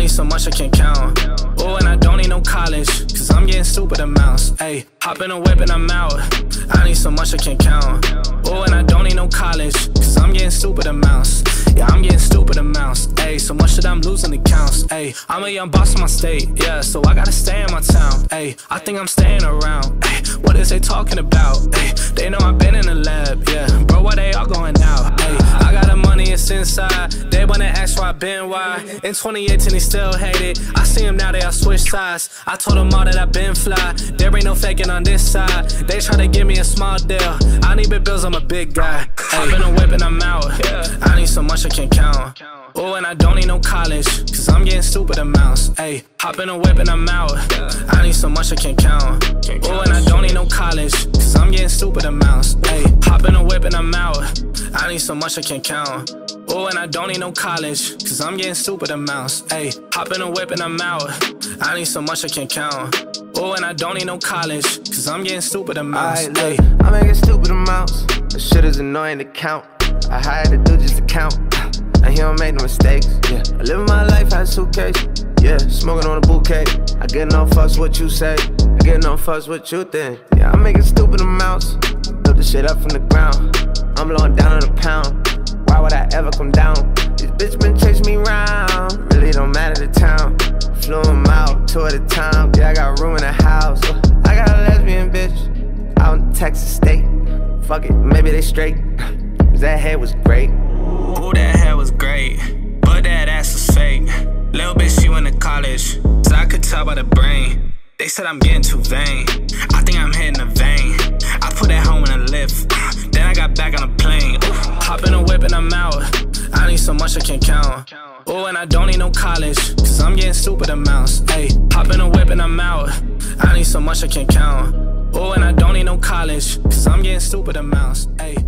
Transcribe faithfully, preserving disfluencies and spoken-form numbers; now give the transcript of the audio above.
need so much I can't count. Oh, and I don't need no college, cause I'm getting stupid amounts. Ayy, hop in a whip and I'm out. I need so much I can't count. Oh, and I don't need no college, cause I'm getting stupid amounts. Yeah, I'm getting stupid amounts. Ayy, so much that I'm losing accounts. Ayy, I'm a young boss in my state, yeah, so I gotta stay in my town. Ayy, I think I'm staying around. Ayy, what is they talking about? Ayy, they know I've been in the lab, yeah. Bro, why they all going out? Ayy, I got the money, it's inside. They wanna ask why I been why. In twenty eighteen, they still hate it. I see them now, they all switch sides. I told them all that I been fly. There ain't no faking on this side. They try to give me a small deal. I need big bills, I'm a big guy. Hop in a whip and I'm out. I need so much I can't count. Oh, and I don't need no college, cause I'm getting stupid amounts. Ayy, hop in a whip and I'm out. I need so much I can't count. Oh, and I don't need no college, cause I'm getting stupid amounts. Ayy, hop in a whip and I'm out. I need so much I can't count. Oh, and I don't need no college, cause I'm getting stupid amounts. Ayy, hop in a whip and I'm out. I need so much I can't count. Oh, and I don't need no college, cause I'm getting stupid amounts. Ayy, I'm making stupid amounts. The shit is annoying to count. I hired a dude just to count, and he don't make no mistakes. Yeah, I live my life as a suitcase. Yeah, smoking on a bouquet. I get no fucks what you say. I get no fucks what you think. Yeah, I'm making stupid amounts. Build the shit up from the ground. I'm blowing down on a pound. Why would I ever come down? This bitch been chasing me round. Really don't matter the town. Flew him out two at a time. Yeah, I got room in the house. I got a lesbian bitch out in Texas State. Fuck it, maybe they straight. Cause that head was great. Ooh, that hair was great, but that ass was fake. Little bitch, she went to college, so I could tell by the brain. They said I'm getting too vain. I think I'm hitting a vein. I put that home in a lift, then I got back on a plane. Ooh, hop in a whip and I'm out. I need so much I can't count. Oh, and I don't need no college, cause I'm getting stupid amounts. Ayy, hop in a whip and I'm out. I need so much I can't count. Oh, and I don't need no college, cause I'm getting stupid amounts. Ayy.